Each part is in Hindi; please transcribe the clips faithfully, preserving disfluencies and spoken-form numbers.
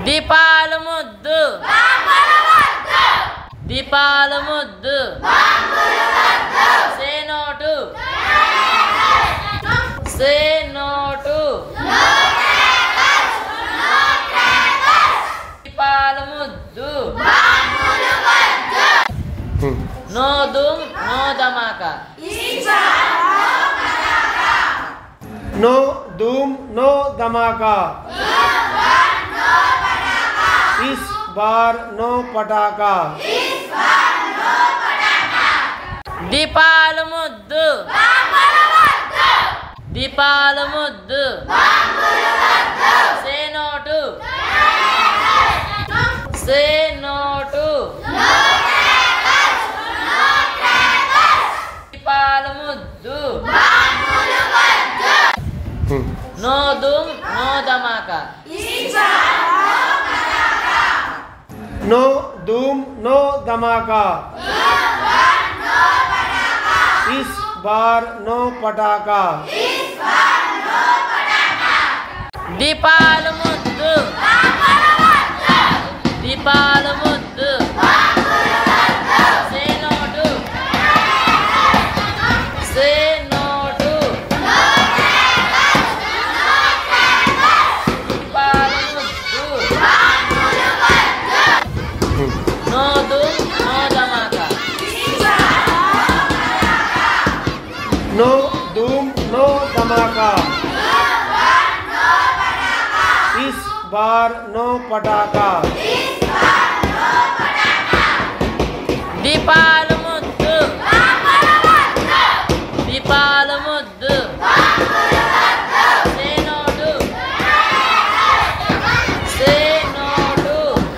దీపాల ముద్దు దీపాల ముద్దు సే నోటు సే నోటు దీపాల ముద్దు నో దుమ్ నో ధమాకా नो धूम नो धमाका इस बार नो पटाखा దీపాల ముద్దు దీపాల ముద్దు సే నోటు సే నోటు దీపాల ముద్దు నో దుమ్ నో ధమాకా नो धूम नो धमाका इस बार नो पटाखा దీపాల ముద్దు దీపాల ముద్దు సే నోటు సే నోటు దీపాల ముద్దు నో దుమ్ నో ధమాకా नो धूम नो धमाका इस बार नो पटाखा దీపాల ముద్దు దీపాల ముద్దు సే నోటు సే నోటు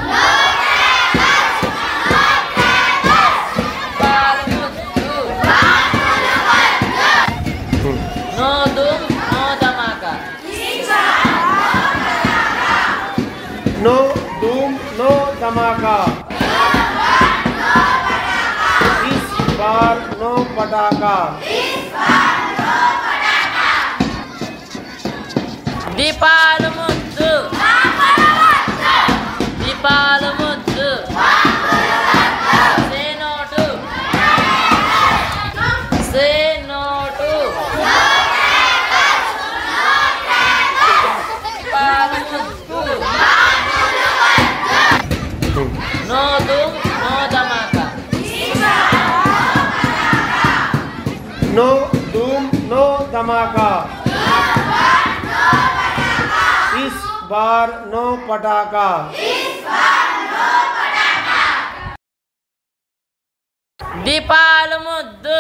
దీపాల ముద్దు నో దుమ్ నో ధమాకా नो धूम नो धमाका इस बार नो पटाखा దీపాల ముద్దు దీపాల ముద్దు సే నోటు సే నోటు దీపాల ముద్దు నో దుమ్ నో ధమాకా नो धूम नो धमाका इस बार नो पटाखा దీపాల ముద్దు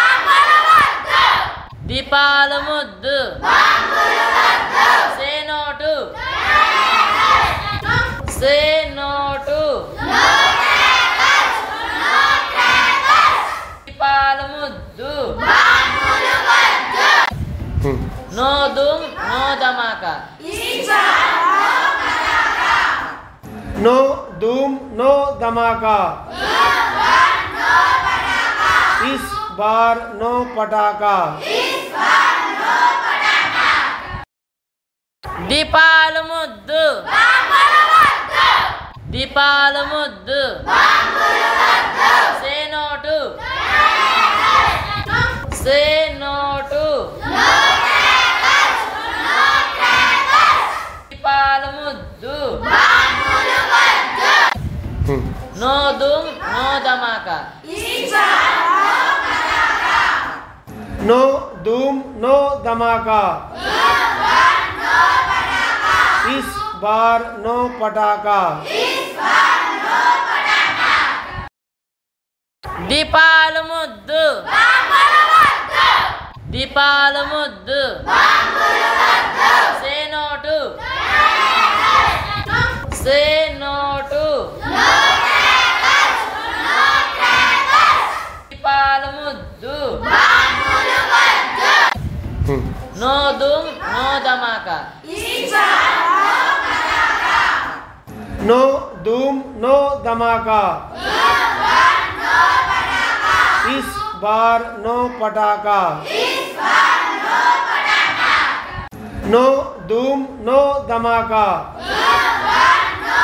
దీపాల ముద్దు సే నోటు సే నోటు దీపాల ముద్దు నో దుమ్ నో ధమాకా नो धूम नो धमाका इस बार नो पटाखा దీపాల ముద్దు దీపాల ముద్దు సే నోటు సే నోటు దీపాల ముద్దు నో దుమ్ నో ధమాకా नो धूम नो धमाका इस बार नो पटाखा దీపాల ముద్దు దీపాల ముద్దు సే నోటు సే నోటు దీపాల ముద్దు నో దుమ్ నో ధమాకా नो धूम नो धमाका इस बार नो पटाखा नो धूम नो धमाका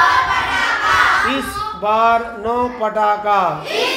बार नो पटाखा।